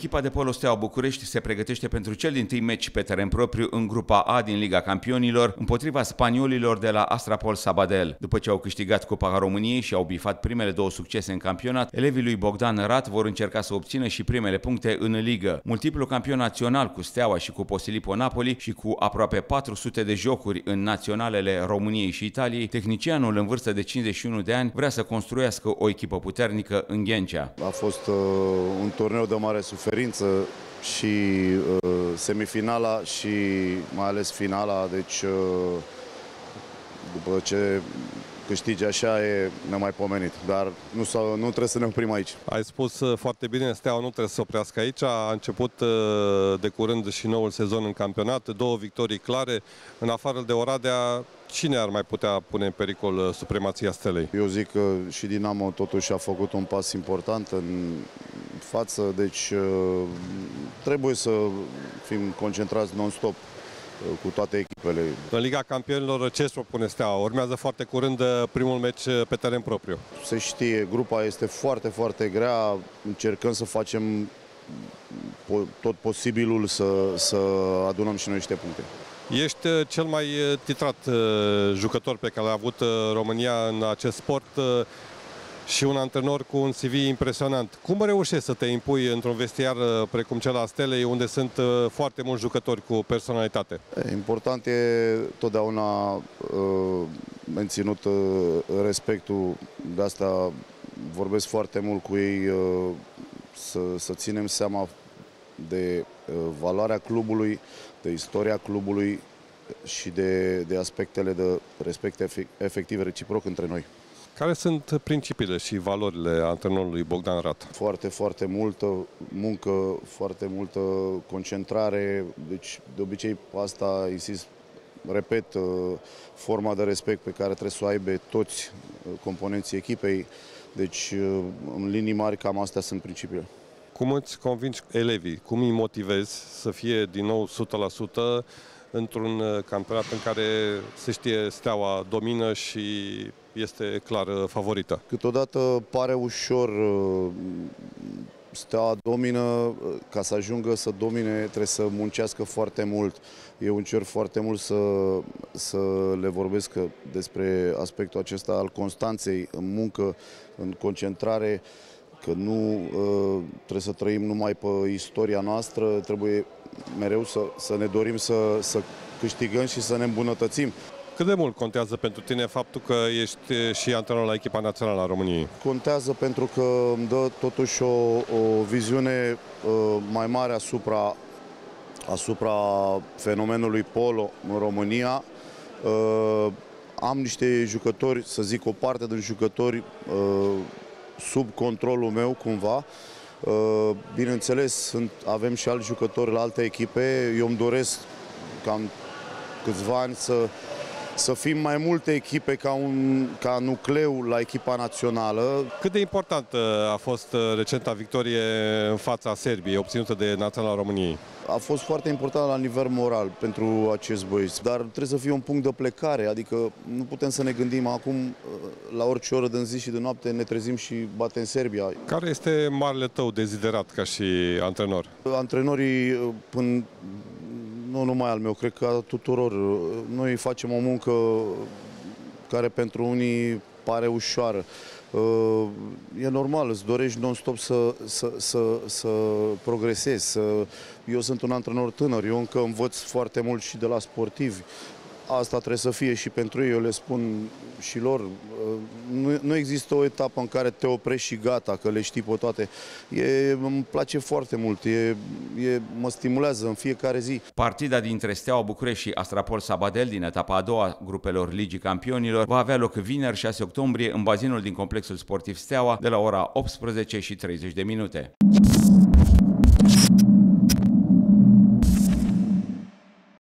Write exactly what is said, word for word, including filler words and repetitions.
Echipa de polo Steaua București se pregătește pentru cel dintâi meci pe teren propriu în grupa A din Liga Campionilor împotriva spaniolilor de la Astrapol Sabadell. După ce au câștigat Cupa României și au bifat primele două succese în campionat, elevii lui Bogdan Rat vor încerca să obțină și primele puncte în ligă. Multiplu campion național cu Steaua și cu Posillipo Napoli și cu aproape patru sute de jocuri în naționalele României și Italiei, tehnicianul în vârstă de cincizeci și unu de ani vrea să construiască o echipă puternică în Ghencea. A fost uh, un turneu de mare suferință și uh, semifinala și mai ales finala, deci uh, după ce câștigi așa e nemaipomenit, dar nu, nu trebuie să ne oprim aici. Ai spus foarte bine, Steaua nu trebuie să se oprească aici, a început de curând și noul sezon în campionat, două victorii clare, în afară de Oradea, cine ar mai putea pune în pericol supremația Stelei? Eu zic că și Dinamo totuși a făcut un pas important în față, deci trebuie să fim concentrați non-stop cu toate echipele. În Liga Campionilor ce îți propune Steaua? Urmează foarte curând primul meci pe teren propriu. Se știe, grupa este foarte, foarte grea, încercăm să facem tot posibilul să, să adunăm și noi niște puncte. Ești cel mai titrat jucător pe care l-a avut România în acest sport și un antrenor cu un C V impresionant. Cum reușești să te impui într-un vestiar precum cel al Stelei, unde sunt foarte mulți jucători cu personalitate? Important e totdeauna uh, menținut uh, respectul, de asta vorbesc foarte mult cu ei, uh, să, să ținem seama de uh, valoarea clubului, de istoria clubului și de, de aspectele de respect efectiv reciproc între noi. Care sunt principiile și valorile antrenorului Bogdan Rat? Foarte, foarte multă muncă, foarte multă concentrare, deci de obicei asta insist, repet, forma de respect pe care trebuie să o aibă toți componenții echipei, deci în linii mari cam astea sunt principiile. Cum îți convingi elevii, cum îi motivezi să fie din nou o sută la sută într-un campionat în care, se știe, Steaua domină și este clar favorită? Câteodată pare ușor, Steaua domină, ca să ajungă să domine trebuie să muncească foarte mult. Eu încerc foarte mult să, să le vorbesc despre aspectul acesta al constanței în muncă, în concentrare, că nu uh, trebuie să trăim numai pe istoria noastră, trebuie mereu să, să ne dorim să, să câștigăm și să ne îmbunătățim. Cât de mult contează pentru tine faptul că ești și antrenor la echipa națională a României? Contează pentru că îmi dă totuși o, o viziune uh, mai mare asupra, asupra fenomenului polo în România. Uh, am niște jucători, să zic o parte din jucători uh, sub controlul meu cumva. Bineînțeles, sunt, avem și alți jucători la alte echipe. Eu îmi doresc ca în câțiva ani să, să fim mai multe echipe ca, un, ca nucleu la echipa națională. Cât de importantă a fost recenta victorie în fața Serbiei, obținută de Naționala României? A fost foarte important la nivel moral pentru acești băieți, dar trebuie să fie un punct de plecare, adică nu putem să ne gândim acum la orice oră din zi și de noapte ne trezim și batem Serbia. Care este marele tău deziderat ca și antrenor? Antrenorii, până, nu numai al meu, cred că a tuturor, noi facem o muncă care pentru unii pare ușoară. E normal, îți dorești non-stop să, să, să, să progresezi. Să... Eu sunt un antrenor tânăr, eu încă învăț foarte mult și de la sportivi. Asta trebuie să fie și pentru ei, eu le spun și lor. Nu, nu există o etapă în care te oprești și gata, că le știi pe toate. E, îmi place foarte mult, e, e, mă stimulează în fiecare zi. Partida dintre Steaua București și Astrapol Sabadell din etapa a doua grupelor Ligii Campionilor va avea loc vineri șase octombrie în bazinul din complexul sportiv Steaua de la ora optsprezece și treizeci de minute.